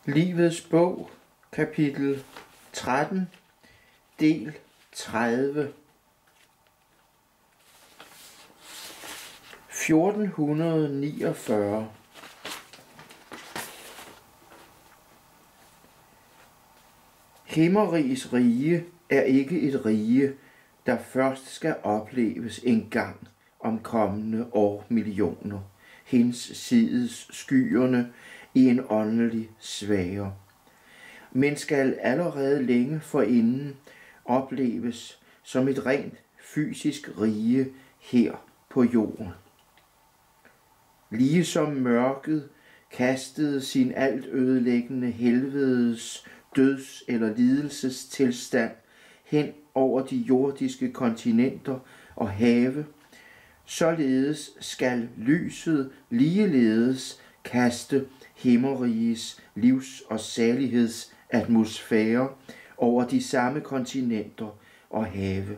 Livets bog, kapitel 13, del 30. 1449. Himmeriges rige er ikke et rige, der først skal opleves en gang om kommende årmillioner, hinsides skyerne i en åndelig sfære, men skal allerede længe forinden opleves som et rent fysisk rige her på jorden. Ligesom mørket kastede sin altødelæggende helvedes døds- eller lidelsestilstand hen over de jordiske kontinenter og have, således skal lyset ligeledes kaste himmeriges livs- og salighedsatmosfære over de samme kontinenter og have.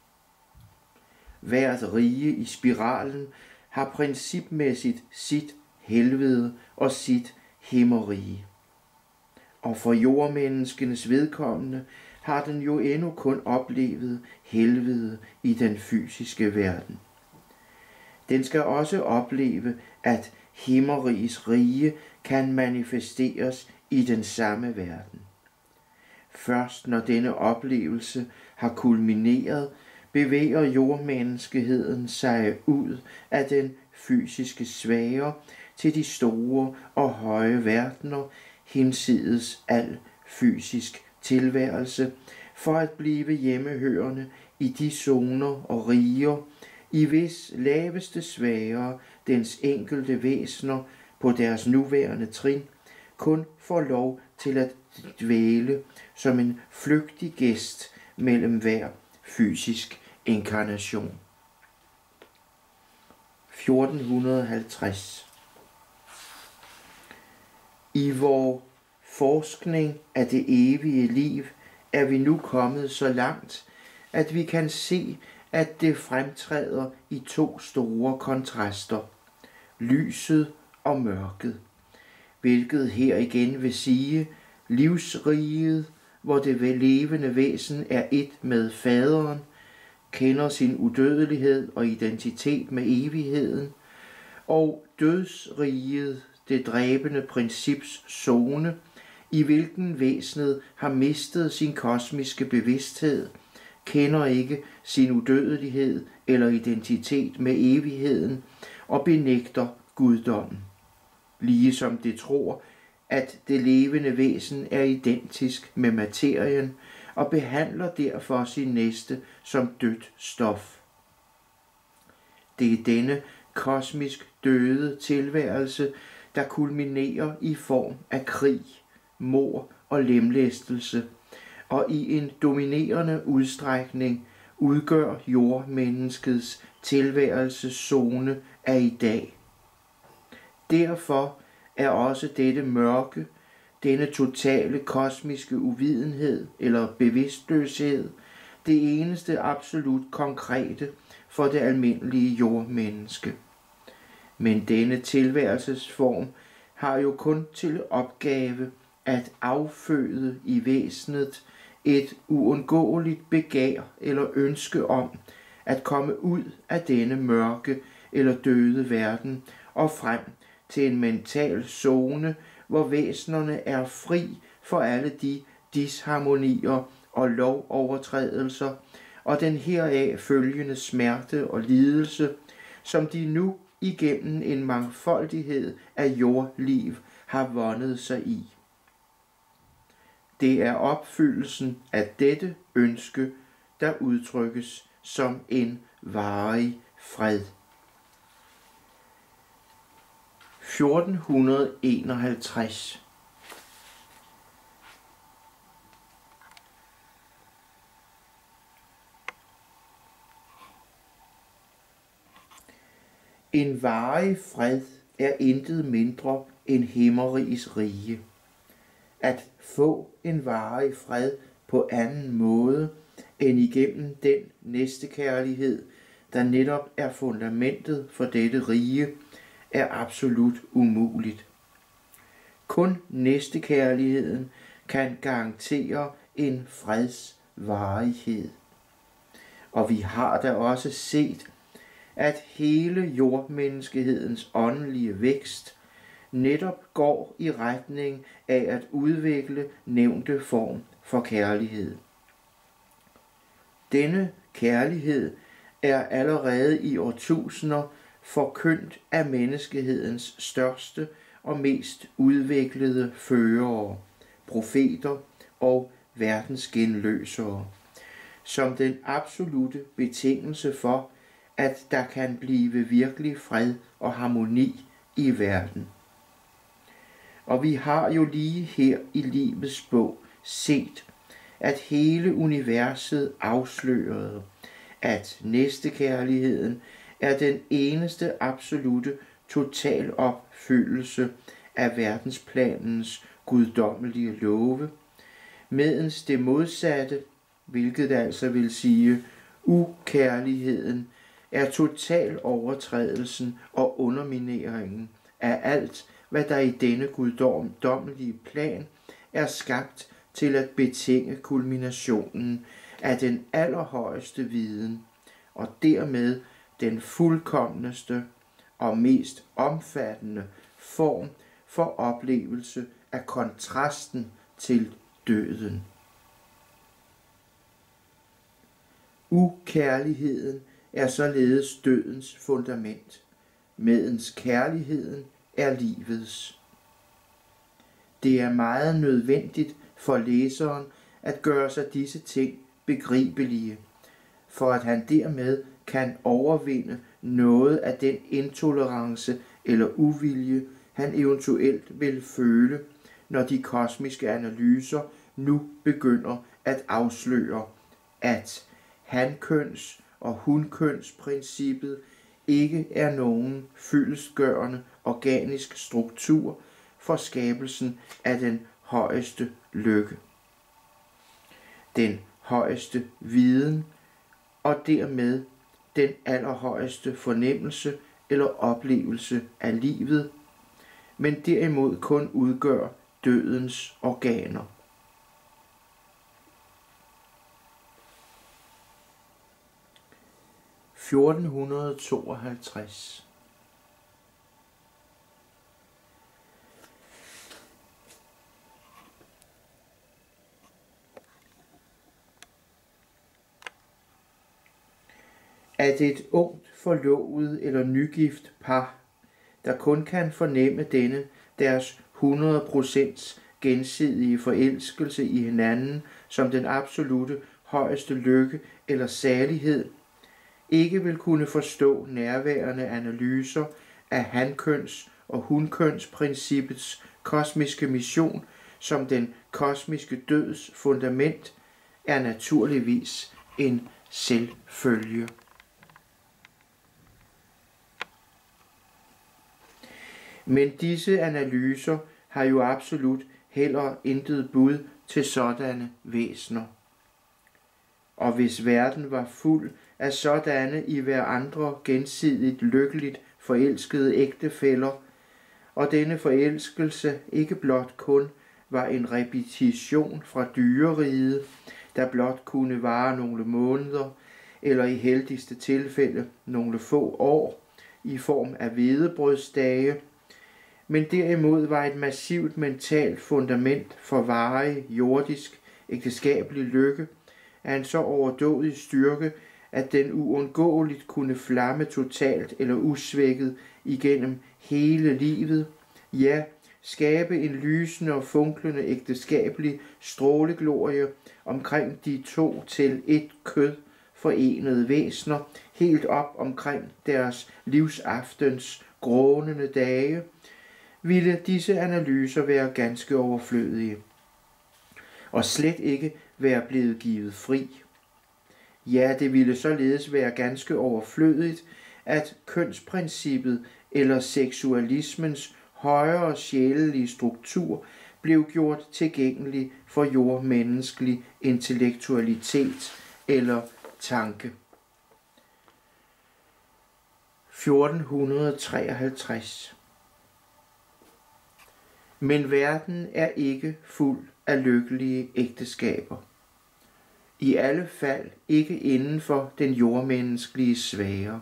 Hvert rige i spiralen har principmæssigt sit helvede og sit himmerige. Og for jordmenneskenes vedkommende har den jo endnu kun oplevet helvede i den fysiske verden. Den skal også opleve, at himmeriges rige kan manifesteres i den samme verden. Først når denne oplevelse har kulmineret, bevæger jordmenneskeheden sig ud af den fysiske sfære til de store og høje verdener hinsides al fysisk tilværelse, for at blive hjemmehørende i de zoner og riger, i hvis laveste sfære dens enkelte væsener på deres nuværende trin kun får lov til at dvæle som en flygtig gæst mellem hver fysisk inkarnation. 1450. I vor forskning af det evige liv er vi nu kommet så langt, at vi kan se, at det fremtræder i to store kontraster, lyset og mørket, hvilket her igen vil sige livsriget, hvor det levende væsen er et med faderen, kender sin udødelighed og identitet med evigheden, og dødsriget, det dræbende princips zone, i hvilken væsenet har mistet sin kosmiske bevidsthed, kender ikke sin udødelighed eller identitet med evigheden og benægter guddommen, ligesom det tror, at det levende væsen er identisk med materien og behandler derfor sin næste som dødt stof. Det er denne kosmisk døde tilværelse, der kulminerer i form af krig, mord og lemlæstelse, og i en dominerende udstrækning udgør jordmenneskets tilværelseszone af i dag. Derfor er også dette mørke, denne totale kosmiske uvidenhed eller bevidstløshed, det eneste absolut konkrete for det almindelige jordmenneske. Men denne tilværelsesform har jo kun til opgave at afføde i væsenet et uundgåeligt begær eller ønske om at komme ud af denne mørke eller døde verden og frem til en mental zone, hvor væsenerne er fri for alle de disharmonier og lovovertrædelser og den heraf følgende smerte og lidelse, som de nu igennem en mangfoldighed af jordliv har vundet sig i. Det er opfyldelsen af dette ønske, der udtrykkes som en varig fred. 1451. En varig fred er intet mindre end himmeriges rige. At få en varig fred på anden måde end igennem den næstekærlighed, der netop er fundamentet for dette rige, er absolut umuligt. Kun næstekærligheden kan garantere en freds varighed. Og vi har da også set, at hele jordmenneskehedens åndelige vækst netop går i retning af at udvikle nævnte form for kærlighed. Denne kærlighed er allerede i årtusinder forkyndt af menneskehedens største og mest udviklede førere, profeter og verdensgenløsere, som den absolute betingelse for, at der kan blive virkelig fred og harmoni i verden. Og vi har jo lige her i livets bog set, at hele universet afslørede, at næstekærligheden er den eneste absolute total opfyldelse af verdensplanens guddommelige love, medens det modsatte, hvilket altså vil sige ukærligheden, er total overtrædelsen og undermineringen af alt, hvad der i denne guddommelige plan er skabt til at betinge kulminationen af den allerhøjeste viden, og dermed den fuldkomneste og mest omfattende form for oplevelse af kontrasten til døden. Ukærligheden er således dødens fundament, medens kærligheden er livets. Det er meget nødvendigt for læseren at gøre sig disse ting begribelige, for at han dermed kan overvinde noget af den intolerance eller uvilje, han eventuelt vil føle, når de kosmiske analyser nu begynder at afsløre, at hankøns- og hunkønsprincippet ikke er nogen fyldestgørende organisk struktur for skabelsen af den højeste lykke, den højeste viden og dermed den allerhøjeste fornemmelse eller oplevelse af livet, men derimod kun udgør dødens organer. – 1452. At et ungt forlovet eller nygift par, der kun kan fornemme denne deres 100% gensidige forelskelse i hinanden som den absolute højeste lykke eller salighed, ikke vil kunne forstå nærværende analyser af hankøns- og hunkønsprincippets kosmiske mission som den kosmiske døds fundament, er naturligvis en selvfølge. Men disse analyser har jo absolut heller intet bud til sådanne væsener. Og hvis verden var fuld af sådanne i hverandre gensidigt lykkeligt forelskede ægtefæller, og denne forelskelse ikke blot kun var en repetition fra dyreriget, der blot kunne vare nogle måneder, eller i heldigste tilfælde nogle få år, i form af hvedebrødsdage, men derimod var et massivt mentalt fundament for varig, jordisk, ægteskabelig lykke, af en så overdådig styrke, at den uundgåeligt kunne flamme totalt eller usvækket igennem hele livet, ja, skabe en lysende og funklende ægteskabelig stråleglorie omkring de to til et kød forenede væsener, helt op omkring deres livsaftens grånende dage, ville disse analyser være ganske overflødige, og slet ikke være blevet givet fri. Ja, det ville således være ganske overflødigt, at kønsprincippet eller seksualismens højere sjælelige struktur blev gjort tilgængelig for jordmenneskelig intellektualitet eller tanke. 1453. Men verden er ikke fuld af lykkelige ægteskaber. I alle fald ikke inden for den jordmenneskelige sfære.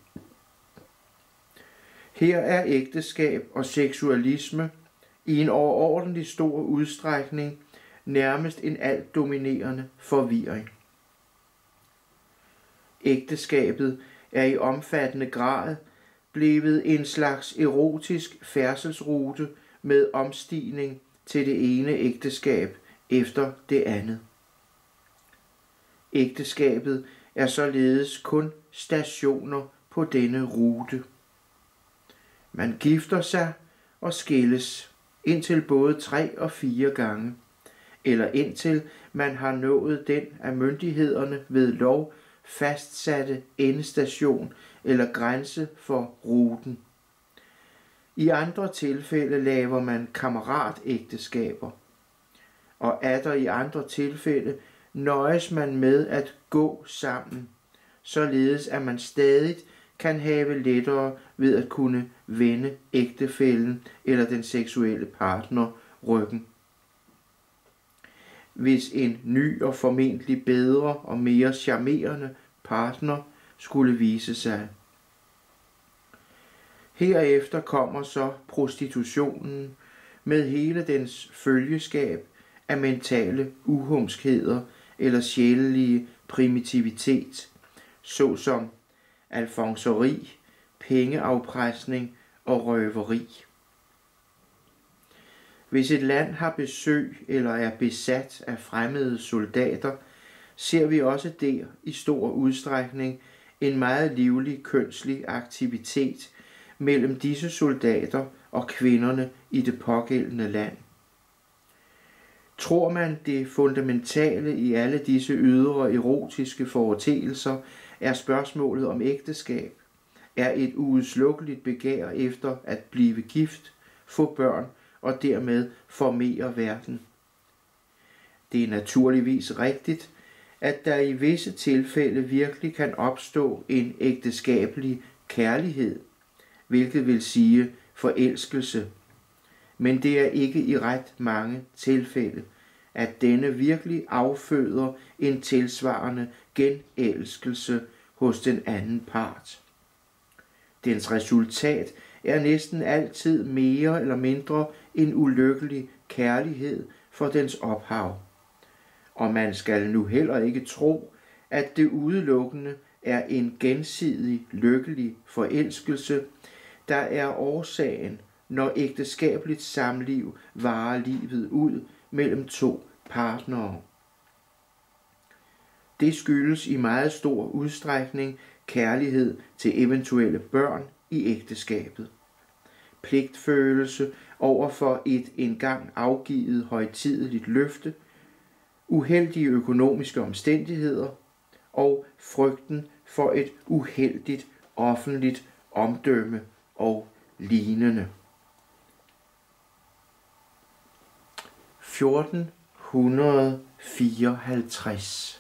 Her er ægteskab og seksualisme i en overordentlig stor udstrækning nærmest en alt dominerende forvirring. Ægteskabet er i omfattende grad blevet en slags erotisk færdselsrute med omstigning til det ene ægteskab efter det andet. Ægteskabet er således kun stationer på denne rute. Man gifter sig og skilles indtil både 3 og 4 gange, eller indtil man har nået den af myndighederne ved lov fastsatte endestation eller grænse for ruten. I andre tilfælde laver man kammeratægteskaber, og atter i andre tilfælde nøjes man med at gå sammen, således at man stadig kan have lettere ved at kunne vende ægtefællen eller den seksuelle partner ryggen. Hvis en ny og formentlig bedre og mere charmerende partner skulle vise sig. Herefter kommer så prostitutionen med hele dens følgeskab af mentale uhumskheder eller sjælelige primitivitet, såsom alfonseri, pengeafpresning og røveri. Hvis et land har besøg eller er besat af fremmede soldater, ser vi også der i stor udstrækning en meget livlig kønslig aktivitet mellem disse soldater og kvinderne i det pågældende land. Tror man det fundamentale i alle disse ydre erotiske foreteelser er spørgsmålet om ægteskab, er et uudslukkeligt begær efter at blive gift, få børn og dermed formere verden. Det er naturligvis rigtigt, at der i visse tilfælde virkelig kan opstå en ægteskabelig kærlighed, hvilket vil sige forelskelse. Men det er ikke i ret mange tilfælde, at denne virkelig afføder en tilsvarende genelskelse hos den anden part. Dens resultat er næsten altid mere eller mindre en ulykkelig kærlighed for dens ophav. Og man skal nu heller ikke tro, at det udelukkende er en gensidig lykkelig forelskelse, der er årsagen, når ægteskabeligt samliv varer livet ud mellem 2 partnere. Det skyldes i meget stor udstrækning kærlighed til eventuelle børn i ægteskabet, pligtfølelse over for et engang afgivet højtideligt løfte, uheldige økonomiske omstændigheder og frygten for et uheldigt offentligt omdømme og lignende. 1454.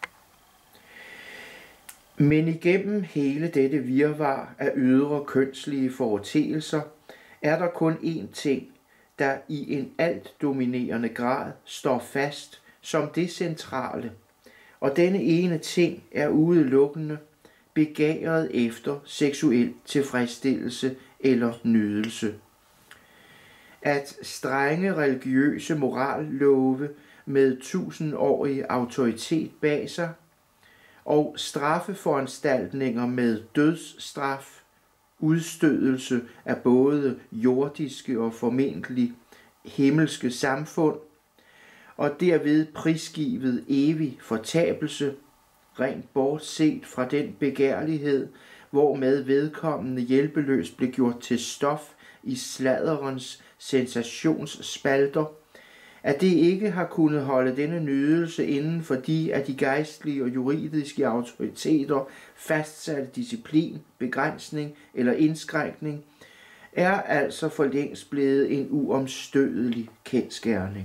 Men igennem hele dette virvar af ydre kønslige foreteelser er der kun én ting, der i en alt dominerende grad står fast som det centrale, og denne ene ting er udelukkende begæret efter seksuel tilfredsstillelse eller nydelse. At strenge religiøse morallove med 1000-årig autoritet bag sig, og straffeforanstaltninger med dødsstraf, udstødelse af både jordiske og formentlig himmelske samfund, og derved prisgivet evig fortabelse, rent bortset fra den begærlighed, hvormed vedkommende hjælpeløst blev gjort til stof i sladderens sensationsspalter, at det ikke har kunnet holde denne nydelse inden for de af de gejstlige og juridiske autoriteter fastsatte disciplin, begrænsning eller indskrænkning, er altså for længst blevet en uomstødelig kendsgerning.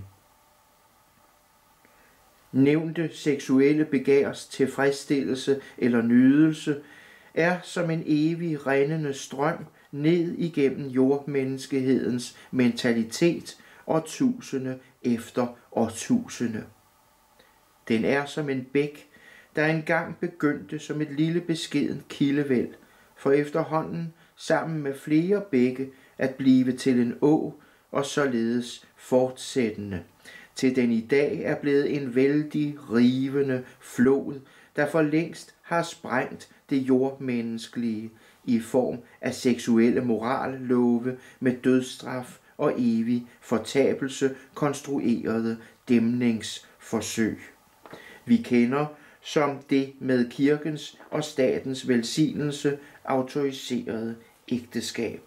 Nævnte seksuelle begærs tilfredsstillelse eller nydelse er som en evig rindende strøm ned igennem jordmenneskehedens mentalitet årtusinde efter årtusinde. Den er som en bæk, der engang begyndte som et lille beskedent kildevæld, for efterhånden sammen med flere bække at blive til en å, og således fortsættende, til den i dag er blevet en vældig, rivende flod, der for længst har sprængt det jordmenneskelige i form af seksuelle morallove med dødsstraf og evig fortabelse konstruerede dæmningsforsøg. Vi kender som det med kirkens og statens velsignelse autoriserede ægteskab.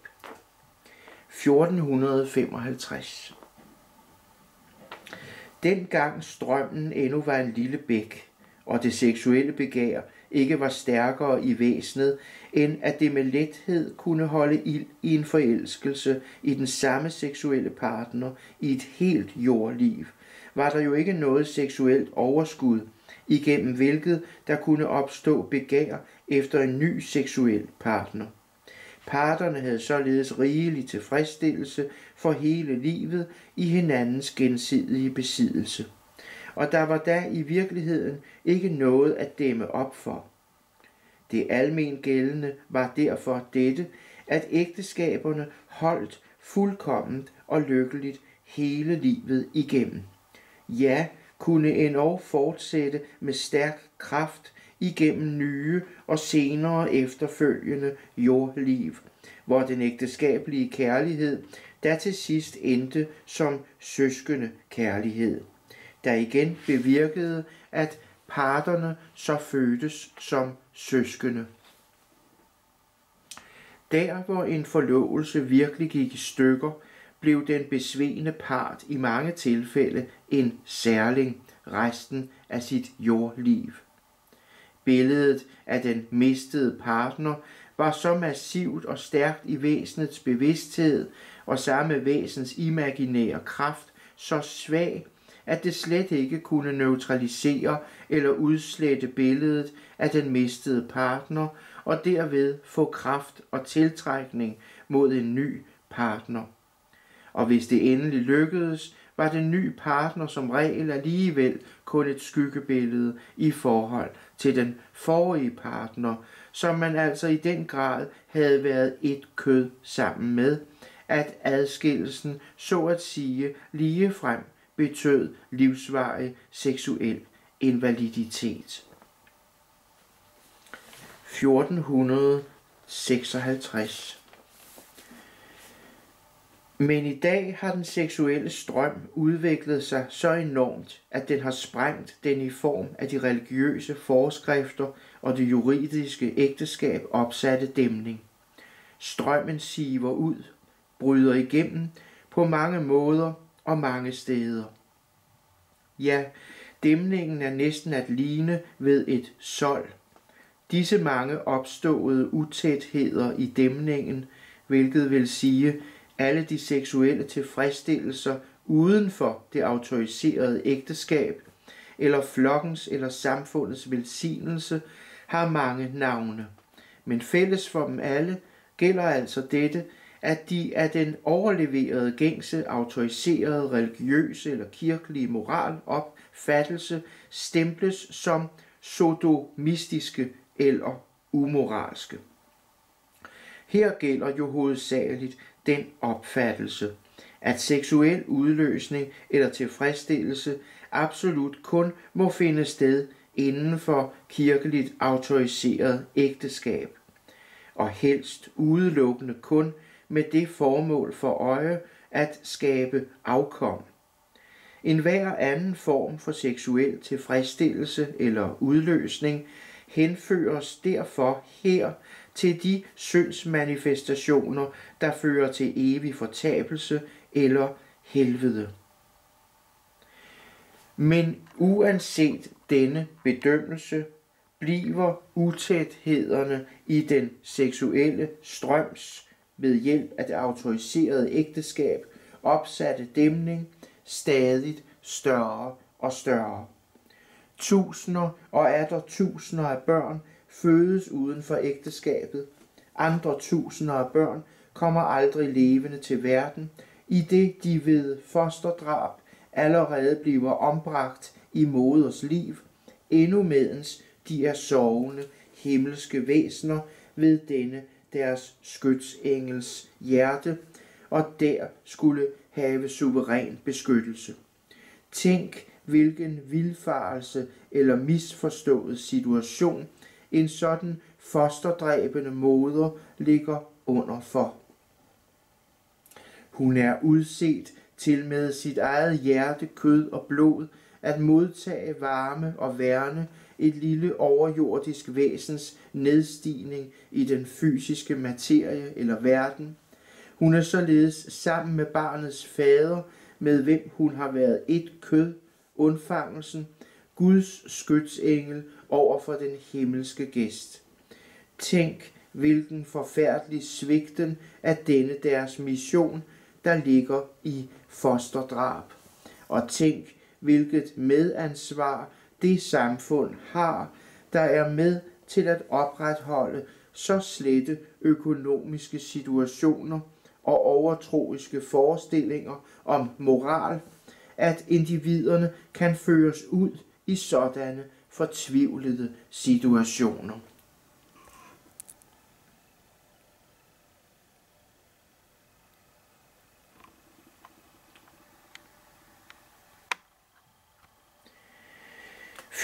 1455. Dengang strømmen endnu var en lille bæk, og det seksuelle begær ikke var stærkere i væsenet, end at det med lethed kunne holde ild i en forelskelse i den samme seksuelle partner i et helt jordliv, var der jo ikke noget seksuelt overskud, igennem hvilket der kunne opstå begær efter en ny seksuel partner. Parterne havde således rigelig tilfredsstillelse for hele livet i hinandens gensidige besiddelse. Og der var da i virkeligheden ikke noget at dæmme op for. Det almen gældende var derfor dette, at ægteskaberne holdt fuldkomment og lykkeligt hele livet igennem. Ja, kunne endog fortsætte med stærk kraft igennem nye og senere efterfølgende jordliv, hvor den ægteskabelige kærlighed der til sidst endte som søskende kærlighed, der igen bevirkede, at parterne så fødtes som søskende. Der, hvor en forlovelse virkelig gik i stykker, blev den besvene part i mange tilfælde en særling resten af sit jordliv. Billedet af den mistede partner var så massivt og stærkt i væsenets bevidsthed og samme væsens imaginære kraft så svag, at det slet ikke kunne neutralisere eller udslette billedet af den mistede partner og derved få kraft og tiltrækning mod en ny partner. Og hvis det endelig lykkedes, var den nye partner som regel alligevel kun et skyggebillede i forhold til den forrige partner, som man altså i den grad havde været et kød sammen med, at adskillelsen så at sige ligefrem betød livsvarig seksuel invaliditet. 1456. Men i dag har den seksuelle strøm udviklet sig så enormt, at den har sprængt den i form af de religiøse forskrifter og det juridiske ægteskab opsatte dæmning. Strømmen siver ud, bryder igennem på mange måder og mange steder. Ja, dæmningen er næsten at ligne ved et sold. Disse mange opståede utætheder i dæmningen, hvilket vil sige alle de seksuelle tilfredsstillelser uden for det autoriserede ægteskab, eller flokkens eller samfundets velsignelse, har mange navne. Men fælles for dem alle gælder altså dette, at de af den overleverede gængse autoriserede religiøse eller kirkelige moralopfattelse stemples som sodomistiske eller umoralske. Her gælder jo hovedsageligt den opfattelse, at seksuel udløsning eller tilfredsstillelse absolut kun må finde sted inden for kirkeligt autoriseret ægteskab, og helst udelukkende kun med det formål for øje at skabe afkom. Enhver anden form for seksuel tilfredsstillelse eller udløsning henføres derfor her til de syndsmanifestationer, der fører til evig fortabelse eller helvede. Men uanset denne bedømmelse, bliver utæthederne i den seksuelle strøms ved hjælp af det autoriserede ægteskab opsatte dæmning stadigt større og større. Tusinder og atter tusinder af børn fødes uden for ægteskabet, andre tusinder af børn kommer aldrig levende til verden, i det de ved fosterdrab allerede bliver ombragt i moders liv, endnu medens de er sovende himmelske væsener ved denne deres skytsengels hjerte, og der skulle have suveræn beskyttelse. Tænk, hvilken vildfarelse eller misforstået situation en sådan fosterdræbende moder ligger under for. Hun er udset til med sit eget hjerte, kød og blod at modtage varme og værne et lille overjordisk væsens nedstigning i den fysiske materie eller verden. Hun er således sammen med barnets fader, med hvem hun har været et kød, undfangelsen, Guds skytsengel over for den himmelske gæst. Tænk, hvilken forfærdelig svigten af denne deres mission, der ligger i fosterdrab. Og tænk, hvilket medansvar det samfund har, der er med til at opretholde så slette økonomiske situationer og overtroiske forestillinger om moral, at individerne kan føres ud i sådanne fortvivlede situationer. –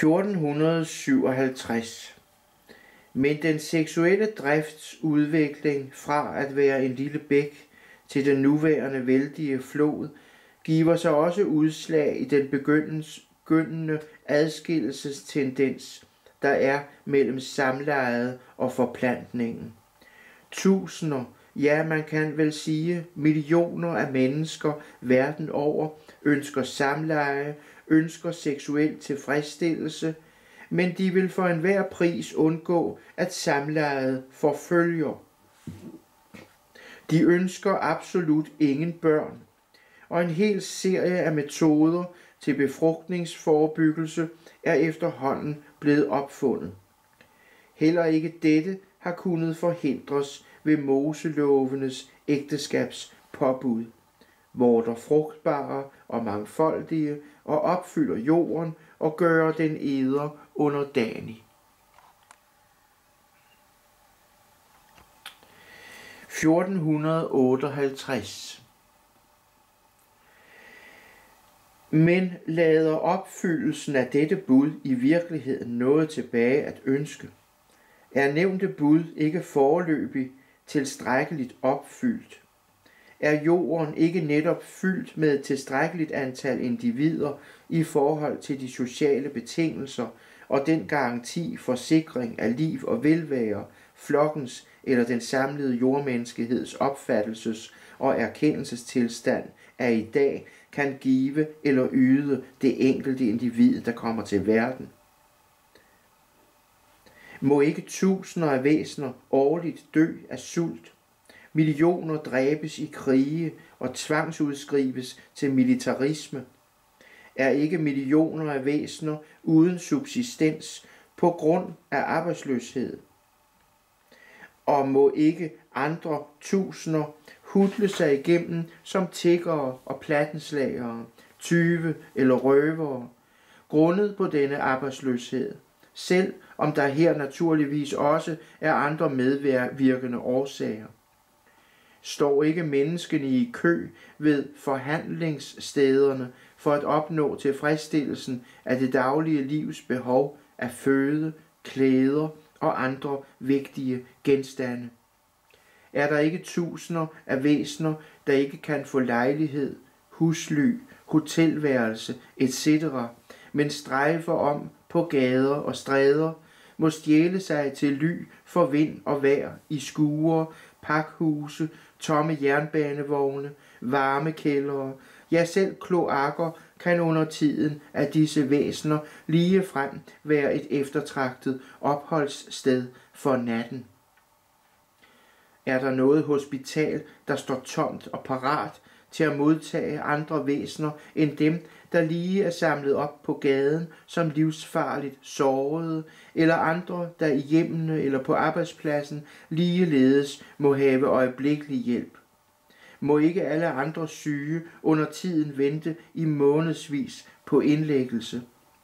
1457. Men den seksuelle drifts udvikling fra at være en lille bæk til den nuværende vældige flod giver sig også udslag i den begyndende adskillelsestendens, der er mellem samlejet og forplantningen. Tusinder, ja man kan vel sige millioner af mennesker verden over ønsker samleje, ønsker seksuel tilfredsstillelse, men de vil for enhver pris undgå, at samlejet forfølger. De ønsker absolut ingen børn, og en hel serie af metoder til befrugtningsforebyggelse er efterhånden blevet opfundet. Heller ikke dette har kunnet forhindres ved Moselovenes ægteskabspåbud, hvor der frugtbare og mangfoldige og opfylder jorden og gør den eder underdanig. 1458. Men lader opfyldelsen af dette bud i virkeligheden noget tilbage at ønske? Er nævnte bud ikke foreløbig tilstrækkeligt opfyldt? Er jorden ikke netop fyldt med et tilstrækkeligt antal individer i forhold til de sociale betingelser og den garanti for sikring af liv og velvære, flokkens eller den samlede jordmenneskeheds opfattelses- og erkendelsestilstand af i dag kan give eller yde det enkelte individ, der kommer til verden? Må ikke tusinder af væsener årligt dø af sult? Millioner dræbes i krige og tvangsudskrives til militarisme? Er ikke millioner af væsener uden subsistens på grund af arbejdsløshed? Og må ikke andre tusinder hudle sig igennem som tiggere og plattenslagere, tyve eller røvere, grundet på denne arbejdsløshed, selv om der her naturligvis også er andre medvirkende årsager? Står ikke menneskene i kø ved forhandlingsstederne for at opnå tilfredsstillelsen af det daglige livs behov af føde, klæder og andre vigtige genstande? Er der ikke tusinder af væsener, der ikke kan få lejlighed, husly, hotelværelse etc., men strejfer om på gader og stræder, må stjæle sig til ly for vind og vejr i skure, pakhuse, tomme jernbanevogne, varmekældre, ja selv kloakker kan under tiden af disse væsener ligefrem være et eftertragtet opholdssted for natten. Er der noget hospital, der står tomt og parat til at modtage andre væsener end dem, der lige er samlet op på gaden som livsfarligt sårede, eller andre, der i hjemmene eller på arbejdspladsen ligeledes må have øjeblikkelig hjælp. Må ikke alle andre syge under tiden vente i månedsvis på indlæggelse?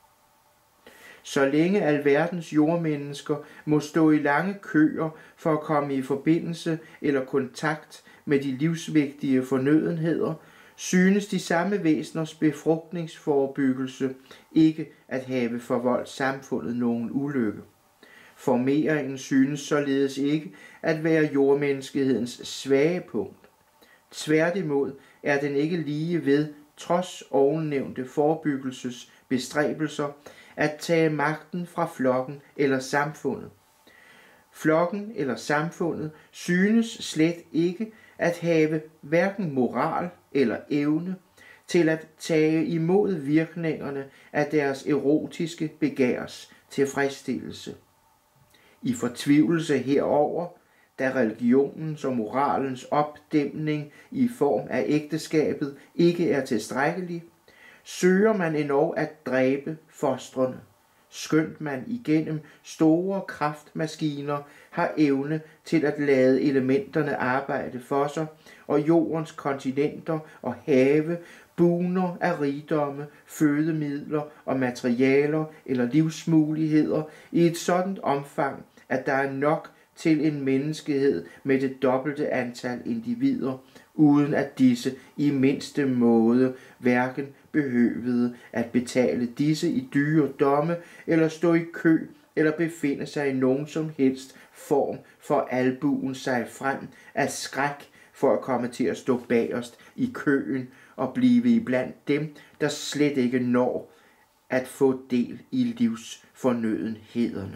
Så længe alverdens jordmennesker må stå i lange køer for at komme i forbindelse eller kontakt med de livsvigtige fornødenheder, synes de samme væseners befrugtningsforebyggelse ikke at have forvoldt samfundet nogen ulykke. Formeringen synes således ikke at være jordmenneskehedens svage punkt. Tværtimod er den ikke lige ved, trods ovennævnte forebyggelsesbestræbelser, at tage magten fra flokken eller samfundet. Flokken eller samfundet synes slet ikke at have hverken moral eller evne til at tage imod virkningerne af deres erotiske begærs tilfredsstillelse. I fortvivlelse herover, da religionens og moralens opdæmning i form af ægteskabet ikke er tilstrækkelig, søger man endog at dræbe fostrene, skønt man igennem store kraftmaskiner har evne til at lade elementerne arbejde for sig, og jordens kontinenter og have buner af rigdomme, fødemidler og materialer eller livsmuligheder i et sådant omfang, at der er nok til en menneskehed med det dobbelte antal individer, uden at disse i mindste måde hverken behøvede at betale disse i dyre domme, eller stå i kø, eller befinde sig i nogen som helst form for albuen sig frem af skræk for at komme til at stå bagerst i køen og blive iblandt dem, der slet ikke når at få del i livsfornødenhederne.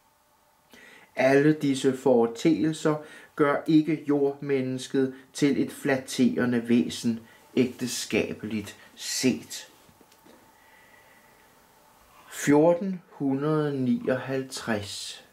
Alle disse foreteelser gør ikke jordmennesket til et flatterende væsen, ægteskabeligt set. 1459.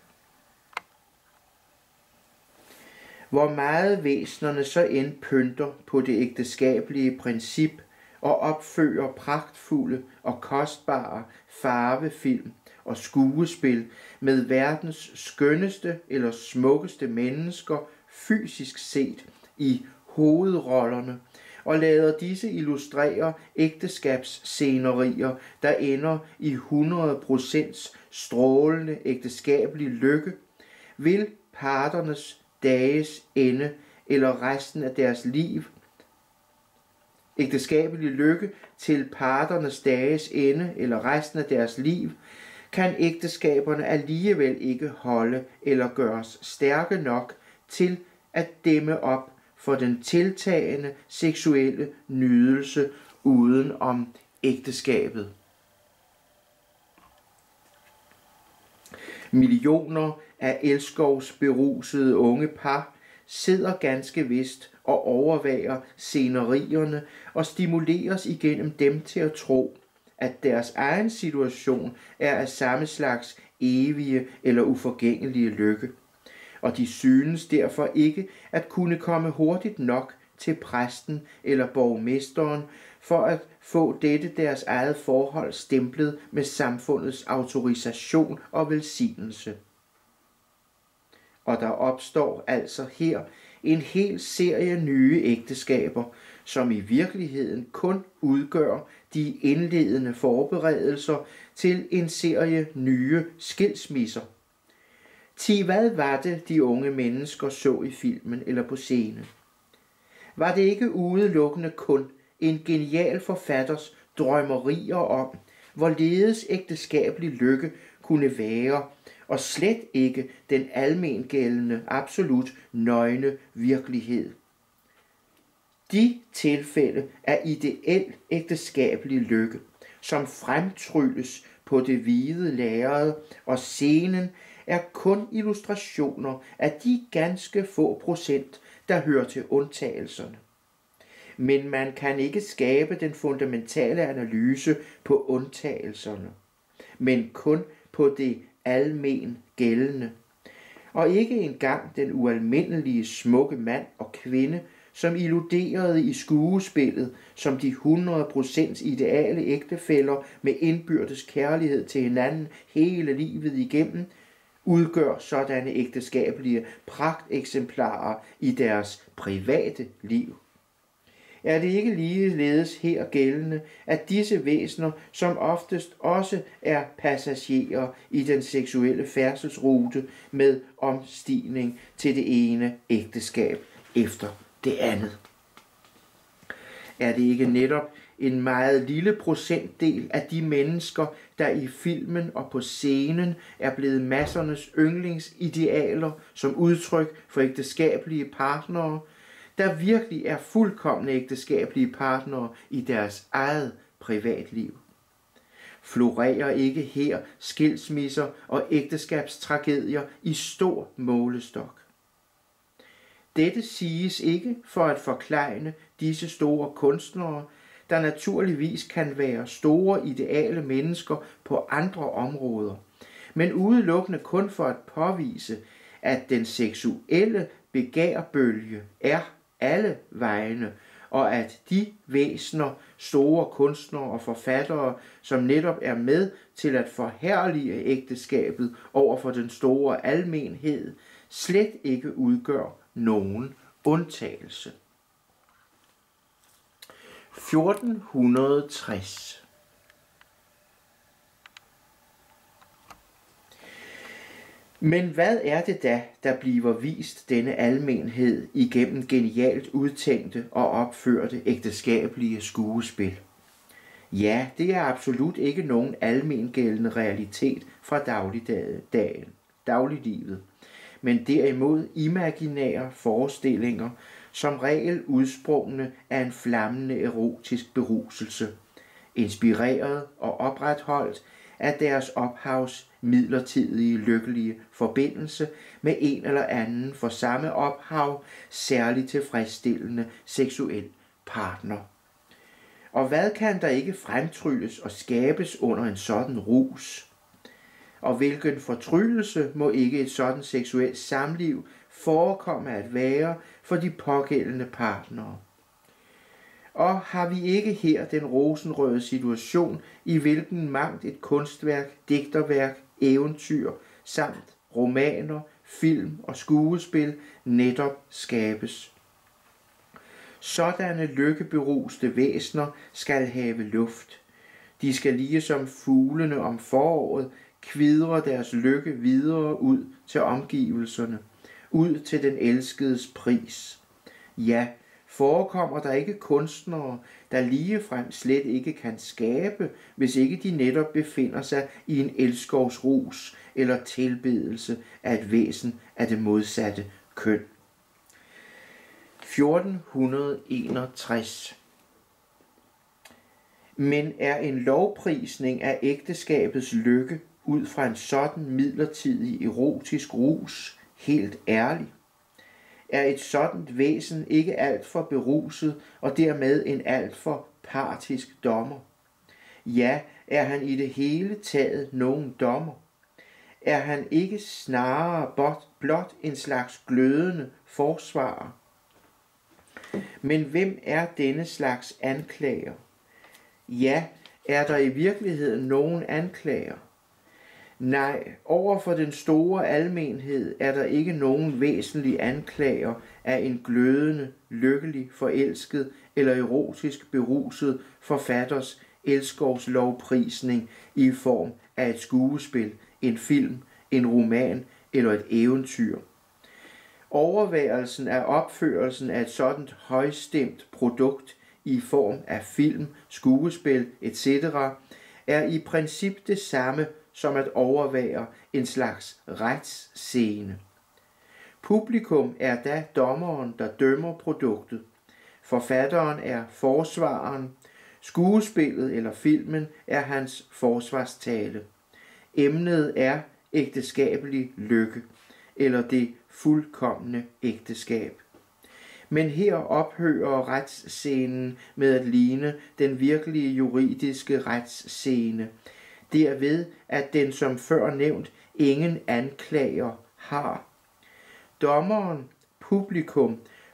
Hvor meget væsenerne så end pynter på det ægteskabelige princip og opfører pragtfulde og kostbare farvefilm og skuespil med verdens skønneste eller smukkeste mennesker fysisk set i hovedrollerne, og lader disse illustrere ægteskabsscenerier, der ender i 100% strålende ægteskabelig lykke, vil parternes dages ende eller resten af deres liv ægteskabelig lykke til parternes dages ende eller resten af deres liv, kan ægteskaberne alligevel ikke holde eller gøres stærke nok til at dæmme op for den tiltagende seksuelle nydelse uden om ægteskabet. Millioner af elskovsberusede unge par sidder ganske vist og overværer scenerierne og stimuleres igennem dem til at tro, at deres egen situation er af samme slags evige eller uforgængelige lykke, og de synes derfor ikke at kunne komme hurtigt nok til præsten eller borgmesteren for at få dette deres eget forhold stemplet med samfundets autorisation og velsignelse. Og der opstår altså her en hel serie nye ægteskaber, som i virkeligheden kun udgør de indledende forberedelser til en serie nye skilsmisser. Hvad var det, de unge mennesker så i filmen eller på scenen? Var det ikke udelukkende kun en genial forfatters drømmerier om, hvorledes ægteskabelig lykke kunne være, og slet ikke den almengældende, absolut nøgne virkelighed? De tilfælde af ideel ægteskabelig lykke, som fremtrylles på det hvide lærred og scenen, er kun illustrationer af de ganske få procent, der hører til undtagelserne. Men man kan ikke skabe den fundamentale analyse på undtagelserne, men kun på det almen gældende. Og ikke engang den ualmindelige smukke mand og kvinde, som illuderede i skuespillet som de 100% ideale ægtefæller med indbyrdes kærlighed til hinanden hele livet igennem, udgør sådanne ægteskabelige pragteksemplarer i deres private liv. Er det ikke ligeledes her gældende, at disse væsener som oftest også er passagerer i den seksuelle færdselsrute med omstigning til det ene ægteskab efter det andet? Er det ikke netop en meget lille procentdel af de mennesker, der i filmen og på scenen er blevet massernes yndlingsidealer som udtryk for ægteskabelige partnere, der virkelig er fuldkomne ægteskabelige partnere i deres eget privatliv? Florerer ikke her skilsmisser og ægteskabstragedier i stor målestok? Dette siges ikke for at forklejne disse store kunstnere, der naturligvis kan være store ideale mennesker på andre områder, men udelukkende kun for at påvise, at den seksuelle begærbølge er alle vegne, og at de væsener, store kunstnere og forfattere, som netop er med til at forherlige ægteskabet over for den store almenhed, slet ikke udgør nogen undtagelse. 1460. Men hvad er det da, der bliver vist denne almenhed igennem genialt udtænkte og opførte ægteskabelige skuespil? Ja, det er absolut ikke nogen almengældende realitet fra dagliglivet, men derimod imaginære forestillinger, som regel udsprungne af en flammende erotisk beruselse, inspireret og opretholdt af deres ophavs midlertidige lykkelige forbindelse med en eller anden for samme ophav særligt tilfredsstillende seksuel partner. Og hvad kan der ikke fremtrylles og skabes under en sådan rus? Og hvilken fortryllelse må ikke et sådan seksuelt samliv forekomme at være for de pågældende partnere? Og har vi ikke her den rosenrøde situation, i hvilken mangt et kunstværk, digterværk, eventyr samt romaner, film og skuespil netop skabes? Sådanne lykkeberuste væsner skal have luft. De skal ligesom fuglene om foråret kvidre deres lykke videre ud til omgivelserne, ud til den elskedes pris. Ja, forekommer der ikke kunstnere, der ligefrem slet ikke kan skabe, hvis ikke de netop befinder sig i en elskovsrus eller tilbedelse af et væsen af det modsatte køn. 1461. Men er en lovprisning af ægteskabets lykke ud fra en sådan midlertidig erotisk rus helt ærlig? Er et sådant væsen ikke alt for beruset og dermed en alt for partisk dommer? Ja, er han i det hele taget nogen dommer? Er han ikke snarere blot en slags glødende forsvarer? Men hvem er denne slags anklager? Ja, er der i virkeligheden nogen anklager? Nej, over for den store almenhed er der ikke nogen væsentlig anklager af en glødende, lykkelig, forelsket eller erotisk beruset forfatters elskovslovprisning i form af et skuespil, en film, en roman eller et eventyr. Overværelsen af opførelsen af et sådant højstemt produkt i form af film, skuespil etc. er i princip det samme som at overvære en slags retsscene. Publikum er da dommeren, der dømmer produktet. Forfatteren er forsvareren. Skuespillet eller filmen er hans forsvarstale. Emnet er ægteskabelig lykke, eller det fuldkomne ægteskab. Men her ophører retsscenen med at ligne den virkelige juridiske retsscene, derved at den som før nævnt ingen anklager har. Dommeren, publikum,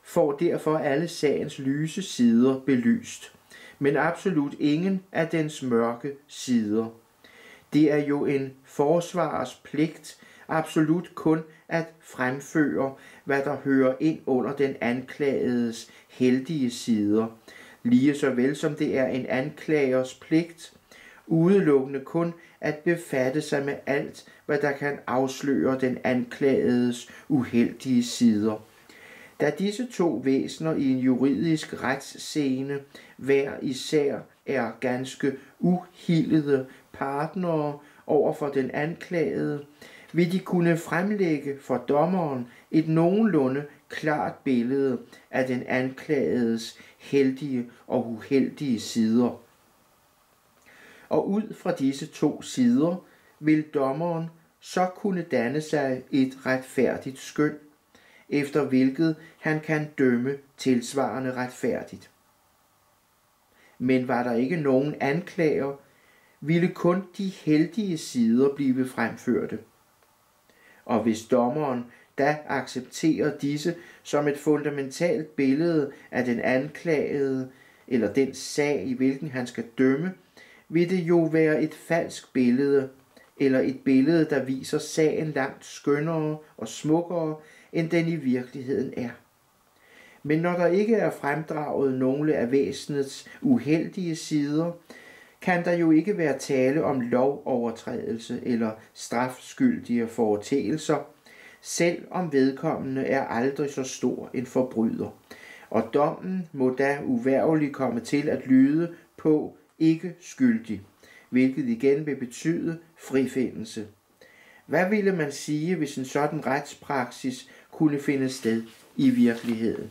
får derfor alle sagens lyse sider belyst, men absolut ingen af dens mørke sider. Det er jo en forsvarers pligt absolut kun at fremføre, hvad der hører ind under den anklagedes heldige sider, lige så vel som det er en anklagers pligt udelukkende kun at befatte sig med alt, hvad der kan afsløre den anklagedes uheldige sider. Da disse to væsener i en juridisk retsscene hver især er ganske uhildede partnere over for den anklagede, vil de kunne fremlægge for dommeren et nogenlunde klart billede af den anklagedes heldige og uheldige sider. Og ud fra disse to sider vil dommeren så kunne danne sig et retfærdigt skøn, efter hvilket han kan dømme tilsvarende retfærdigt. Men var der ikke nogen anklager, ville kun de heldige sider blive fremførte. Og hvis dommeren da accepterer disse som et fundamentalt billede af den anklagede eller den sag, i hvilken han skal dømme, vil det jo være et falsk billede, eller et billede, der viser sagen langt skønnere og smukkere, end den i virkeligheden er. Men når der ikke er fremdraget nogle af væsenets uheldige sider, kan der jo ikke være tale om lovovertrædelse eller strafskyldige foreteelser, selv om vedkommende er aldrig så stor en forbryder. Og dommen må da uværgeligt komme til at lyde på ikke skyldig, hvilket igen vil betyde frifindelse. Hvad ville man sige, hvis en sådan retspraksis kunne finde sted i virkeligheden?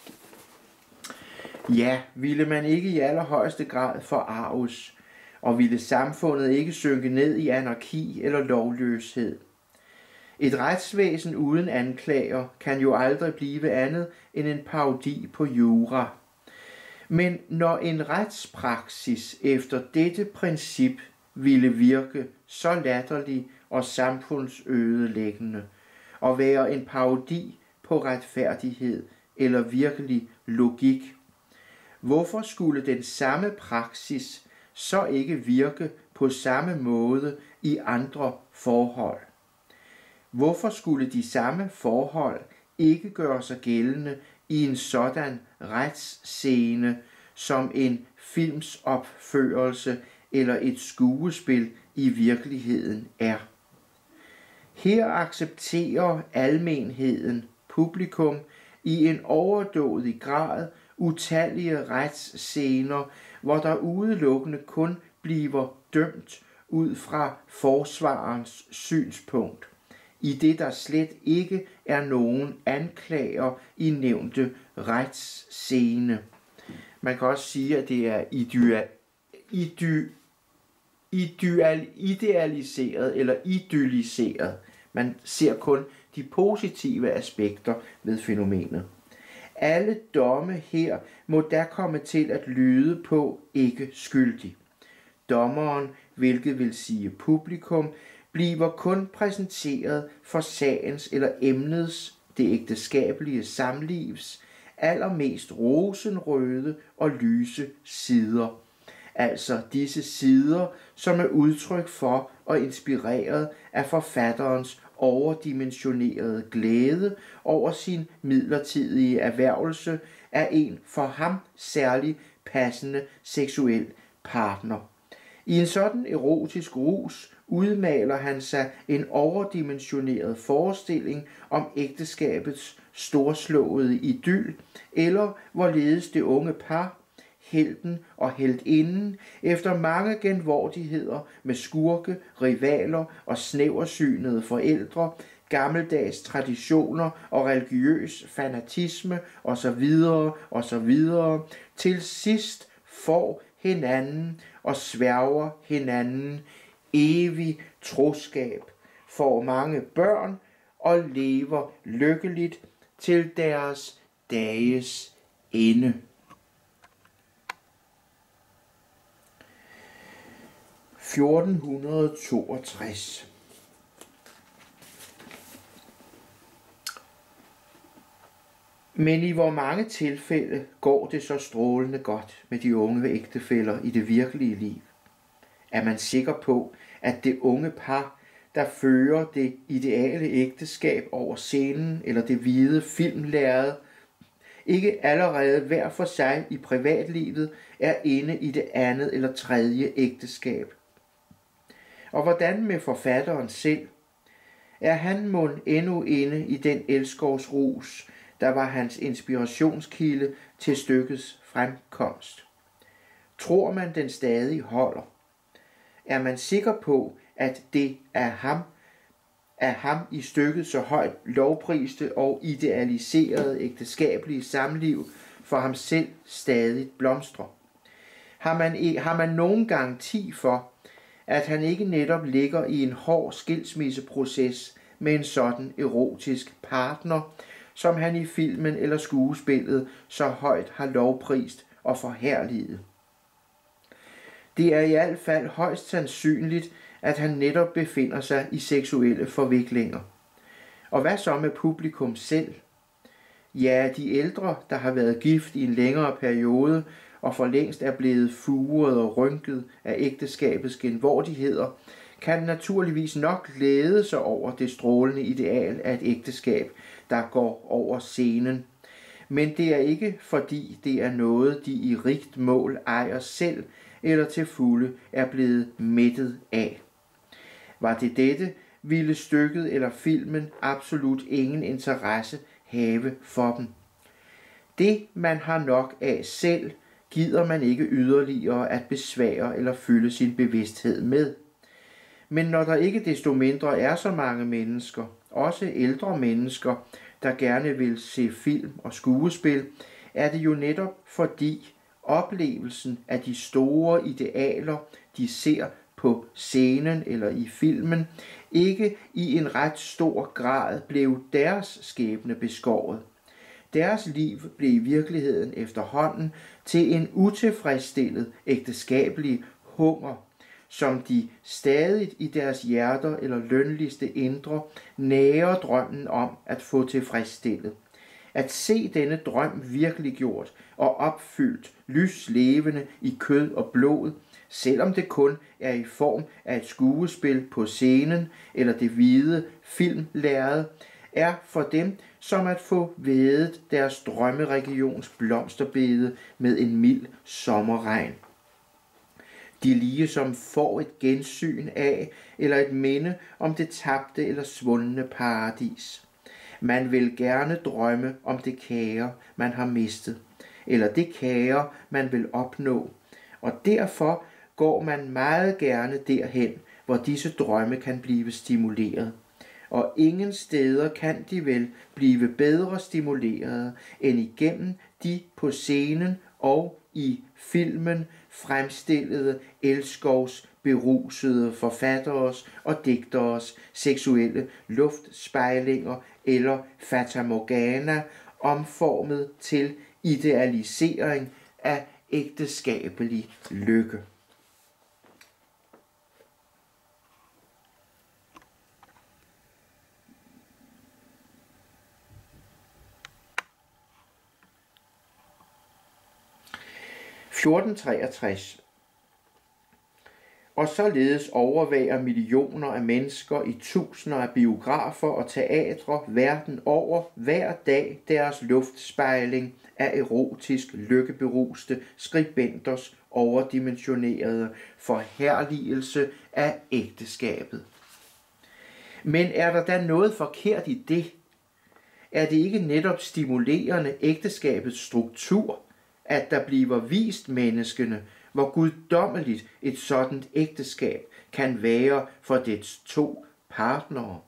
Ja, ville man ikke i allerhøjeste grad forarves, og ville samfundet ikke synke ned i anarki eller lovløshed? Et retsvæsen uden anklager kan jo aldrig blive andet end en parodi på jura. Men når en retspraksis efter dette princip ville virke så latterlig og samfundsødelæggende, og være en parodi på retfærdighed eller virkelig logik, hvorfor skulle den samme praksis så ikke virke på samme måde i andre forhold? Hvorfor skulle de samme forhold ikke gøre sig gældende i en sådan retsscene som en filmsopførelse eller et skuespil i virkeligheden er? Her accepterer almenheden, publikum, i en overdådig grad utallige retsscener, hvor der udelukkende kun bliver dømt ud fra forsvarens synspunkt, i det der slet ikke er nogen anklager i nævnte retsscene. Man kan også sige, at det er idealiseret eller idylliseret. Man ser kun de positive aspekter ved fænomenet. Alle domme her må da komme til at lyde på ikke skyldig. Dommeren, hvilket vil sige publikum, bliver kun præsenteret for sagens eller emnets, det ægteskabelige samlivs, allermest rosenrøde og lyse sider. Altså disse sider, som er udtryk for og inspireret af forfatterens overdimensionerede glæde over sin midlertidige erhvervelse af en for ham særlig passende seksuel partner. I en sådan erotisk rus udmaler han sig en overdimensioneret forestilling om ægteskabets storslåede idyl, eller hvorledes det unge par, helten og heltinden, efter mange genvordigheder med skurke, rivaler og snæversynede forældre, gammeldags traditioner og religiøs fanatisme osv., til sidst får hinanden og sværger hinanden evig troskab, får mange børn og lever lykkeligt til deres dages ende. – 1462. Men i hvor mange tilfælde går det så strålende godt med de unge ægtefæller i det virkelige liv? Er man sikker på, at det unge par, der fører det ideale ægteskab over scenen eller det hvide filmlærred, ikke allerede hver for sig i privatlivet er inde i det andet eller tredje ægteskab? Og hvordan med forfatteren selv? Er han mon endnu inde i den elskovsrus, der var hans inspirationskilde til stykkets fremkomst? Tror man den stadig holder? Er man sikker på, at det er ham i stykket så højt lovpriste og idealiserede ægteskabelige samliv for ham selv stadig blomstrer? Har man nogen garanti for, at han ikke netop ligger i en hård skilsmisseproces med en sådan erotisk partner, som han i filmen eller skuespillet så højt har lovprist og forherliget? Det er i hvert fald højst sandsynligt, at han netop befinder sig i seksuelle forviklinger. Og hvad så med publikum selv? Ja, de ældre, der har været gift i en længere periode og for længst er blevet furet og rynket af ægteskabets genvordigheder, kan naturligvis nok glæde sig over det strålende ideal af et ægteskab, der går over scenen. Men det er ikke fordi det er noget, de i rigt mål ejer selv eller til fulde er blevet mættet af. Var det dette, ville stykket eller filmen absolut ingen interesse have for dem. Det, man har nok af selv, gider man ikke yderligere at besvære eller fylde sin bevidsthed med. Men når der ikke desto mindre er så mange mennesker, også ældre mennesker, der gerne vil se film og skuespil, er det jo netop fordi oplevelsen af de store idealer, de ser på scenen eller i filmen, ikke i en ret stor grad blev deres skæbne beskåret. Deres liv blev i virkeligheden efterhånden til en utilfredsstillet ægteskabelig hunger, som de stadig i deres hjerter eller lønligste indre nærer drømmen om at få tilfredsstillet. At se denne drøm virkeliggjort og opfyldt lyslevende i kød og blod, selvom det kun er i form af et skuespil på scenen eller det hvide filmlærred, er for dem som at få vædet deres drømmeregions blomsterbede med en mild sommerregn. De ligesom får et gensyn af eller et minde om det tabte eller svundne paradis. Man vil gerne drømme om det kære, man har mistet, eller det kære, man vil opnå, og derfor går man meget gerne derhen, hvor disse drømme kan blive stimuleret. Og ingen steder kan de vel blive bedre stimuleret end igennem de på scenen og i filmen fremstillede elskovs berusede forfatteres og digteres seksuelle luftspejlinger eller fatamorgana omformet til idealisering af ægteskabelig lykke. (1463) Og således overværer millioner af mennesker i tusinder af biografer og teatre verden over hver dag deres luftspejling af erotisk lykkeberuste skribenters overdimensionerede forherligelse af ægteskabet. Men er der da noget forkert i det? Er det ikke netop stimulerende ægteskabets struktur, at der bliver vist menneskene, hvor guddommeligt et sådan ægteskab kan være for dets to partnere?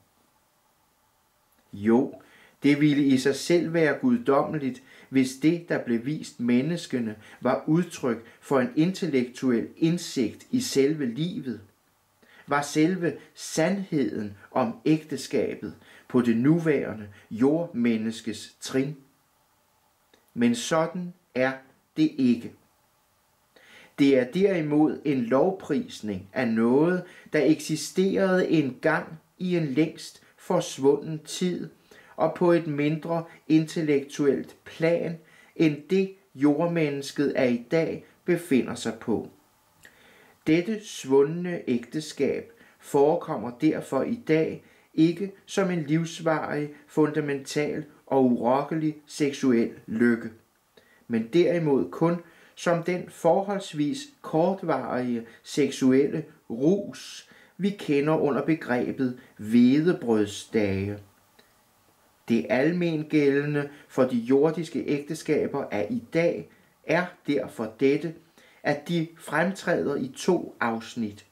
Jo, det ville i sig selv være guddommeligt, hvis det, der blev vist menneskene, var udtryk for en intellektuel indsigt i selve livet. Var selve sandheden om ægteskabet på det nuværende jordmenneskes trin. Men sådan er det ikke. Det er derimod en lovprisning af noget, der eksisterede engang i en længst forsvunden tid, og på et mindre intellektuelt plan, end det jordmennesket af i dag befinder sig på. Dette svundne ægteskab forekommer derfor i dag ikke som en livsvarig, fundamental og urokkelig seksuel lykke, men derimod kun som den forholdsvis kortvarige seksuelle rus, vi kender under begrebet hvedebrødsdage. Det almengældende for de jordiske ægteskaber af i dag er derfor dette, at de fremtræder i 2 afsnit.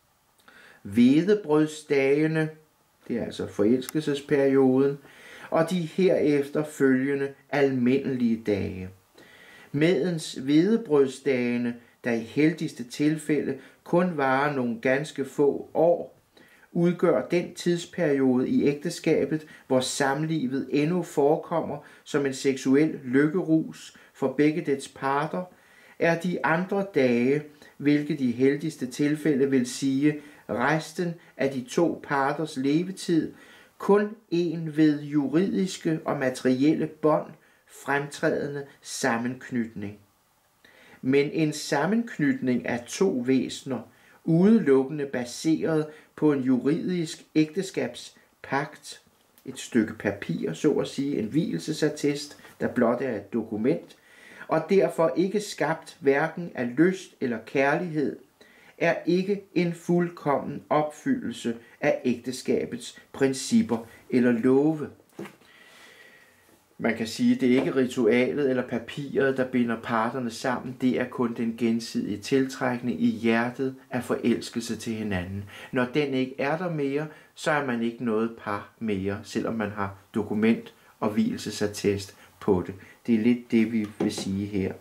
Hvedebrødsdagene, det er altså forelskelsesperioden, og de herefter følgende almindelige dage. Medens hvedebrødsdagene, der i heldigste tilfælde kun varer nogle ganske få år, udgør den tidsperiode i ægteskabet, hvor samlivet endnu forekommer som en seksuel lykkerus for begge dets parter, er de andre dage, hvilket i heldigste tilfælde vil sige resten af de 2 parters levetid, kun en ved juridiske og materielle bånd fremtrædende sammenknytning. Men en sammenknytning af 2 væsener, udelukkende baseret på en juridisk ægteskabspagt, et stykke papir, så at sige, en vielsesattest, der blot er et dokument, og derfor ikke skabt hverken af lyst eller kærlighed, er ikke en fuldkommen opfyldelse af ægteskabets principper eller love. Man kan sige, at det er ikke ritualet eller papiret, der binder parterne sammen. Det er kun den gensidige tiltrækning i hjertet af forelskelse til hinanden. Når den ikke er der mere, så er man ikke noget par mere, selvom man har dokument og vielsesattest på det. Det er lidt det, vi vil sige her.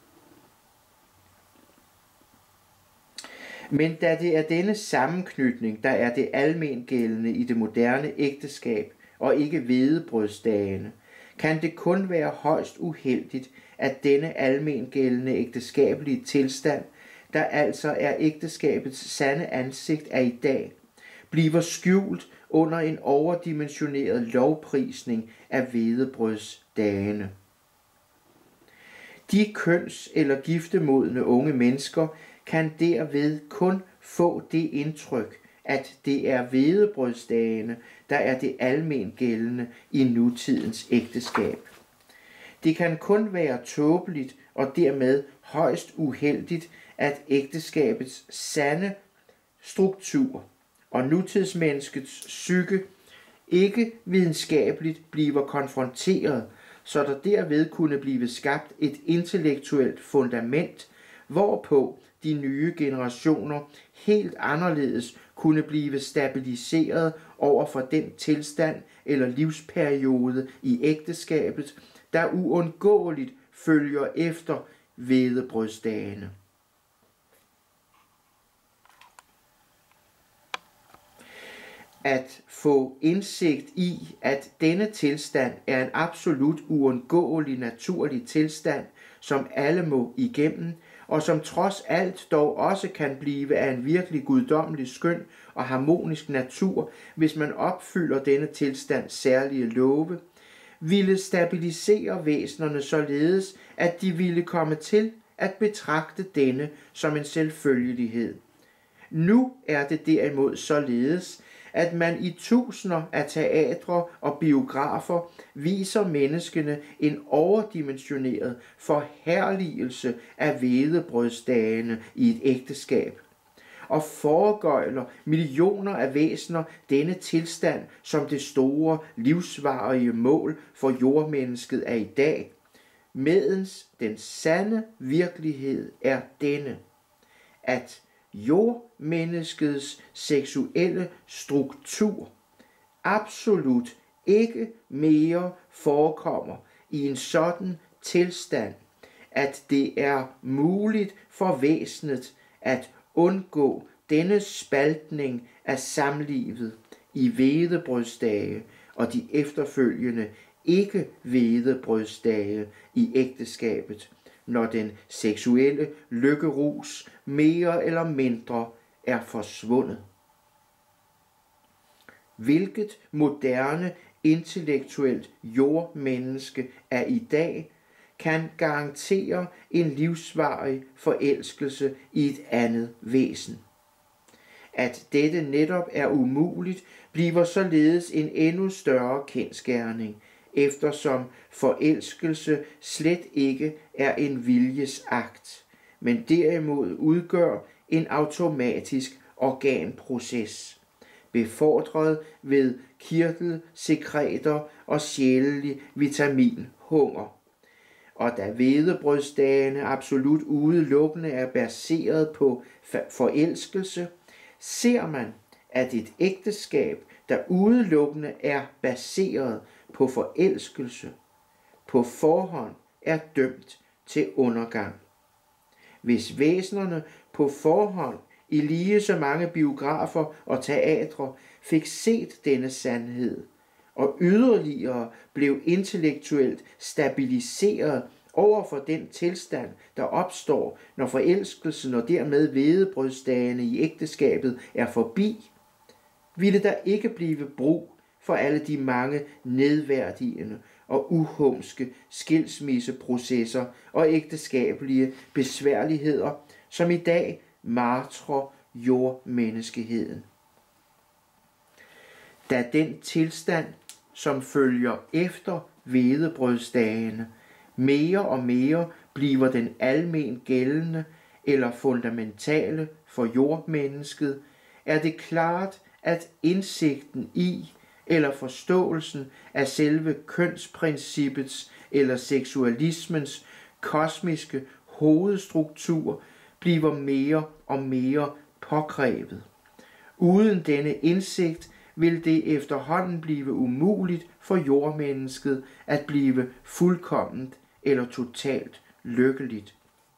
Men da det er denne sammenknytning, der er det almengældende i det moderne ægteskab, og ikke hvedebrødsdagene, kan det kun være højst uheldigt, at denne almengældende ægteskabelige tilstand, der altså er ægteskabets sande ansigt af i dag, bliver skjult under en overdimensioneret lovprisning af hvedebrødsdagene. De køns- eller giftemodne unge mennesker kan derved kun få det indtryk, at det er hvedebrødsdagene, der er det almengældende i nutidens ægteskab. Det kan kun være tåbeligt og dermed højst uheldigt, at ægteskabets sande struktur og nutidsmenneskets psyke ikke videnskabeligt bliver konfronteret, så der derved kunne blive skabt et intellektuelt fundament, hvorpå de nye generationer helt anderledes kunne blive stabiliseret over for den tilstand eller livsperiode i ægteskabet, der uundgåeligt følger efter hvedebrødsdagene. At få indsigt i, at denne tilstand er en absolut uundgåelig naturlig tilstand, som alle må igennem, og som trods alt dog også kan blive af en virkelig guddommelig skøn og harmonisk natur, hvis man opfylder denne tilstand særlige love, ville stabilisere væsenerne således, at de ville komme til at betragte denne som en selvfølgelighed. Nu er det derimod således, at man i tusinder af teatre og biografer viser menneskene en overdimensioneret forherligelse af hvedebrødsdagene i et ægteskab, og foregøjler millioner af væsener denne tilstand som det store livsvarige mål for jordmennesket af i dag, medens den sande virkelighed er denne, at jordmenneskets seksuelle struktur absolut ikke mere forekommer i en sådan tilstand, at det er muligt for væsenet at undgå denne spaltning af samlivet i hvedebrødsdage og de efterfølgende ikke hvedebrødsdage i ægteskabet, når den seksuelle lykkerus mere eller mindre er forsvundet. Hvilket moderne intellektuelt jordmenneske er i dag, kan garantere en livsvarig forelskelse i et andet væsen. At dette netop er umuligt, bliver således en endnu større kendsgerning, eftersom forelskelse slet ikke er en viljesakt, men derimod udgør en automatisk organproces, befordret ved kirtelsekreter og sjælelig vitaminhunger. Og da hvedebrødsdagene absolut udelukkende er baseret på forelskelse, ser man, at et ægteskab, der udelukkende er baseret på forelskelse, på forhånd er dømt til undergang. Hvis væsenerne på forhånd i lige så mange biografer og teatre fik set denne sandhed, og yderligere blev intellektuelt stabiliseret over for den tilstand, der opstår, når forelskelsen og dermed hvedebrødsdagene i ægteskabet er forbi, ville der ikke blive brug for alle de mange nedværdigende og uhumske skilsmisseprocesser og ægteskabelige besværligheder, som i dag martrer jordmenneskeheden. Da den tilstand, som følger efter hvedebrødsdagene, mere og mere bliver den almen gældende eller fundamentale for jordmennesket, er det klart, at indsigten i eller forståelsen af selve kønsprincippets eller seksualismens kosmiske hovedstruktur bliver mere og mere påkrævet. Uden denne indsigt vil det efterhånden blive umuligt for jordmennesket at blive fuldkomment eller totalt lykkeligt.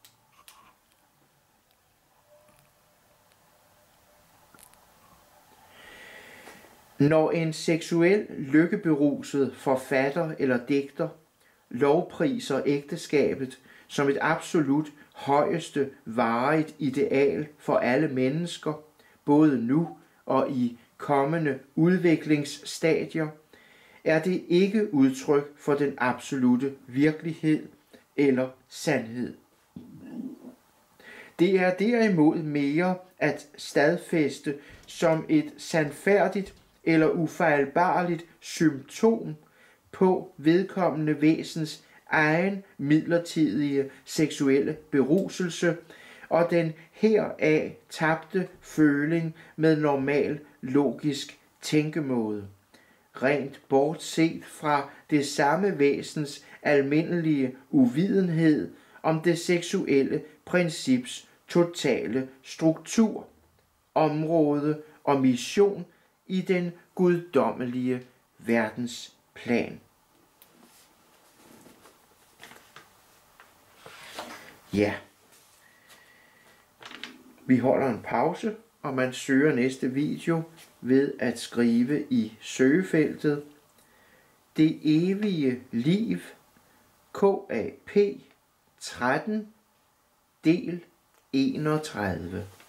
Når en seksuel lykkeberuset forfatter eller digter lovpriser ægteskabet som et absolut højeste varigt ideal for alle mennesker, både nu og i kommende udviklingsstadier, er det ikke udtryk for den absolute virkelighed eller sandhed. Det er derimod mere at stadfæste som et sandfærdigt eller ufejlbarligt symptom på vedkommende væsens egen midlertidige seksuelle beruselse og den heraf tabte føling med normal logisk tænkemåde, rent bortset fra det samme væsens almindelige uvidenhed om det seksuelle princips totale struktur, område og mission i den guddommelige verdensplan. Ja, vi holder en pause, og man søger næste video ved at skrive i søgefeltet Det evige liv, KAP 13, del 31.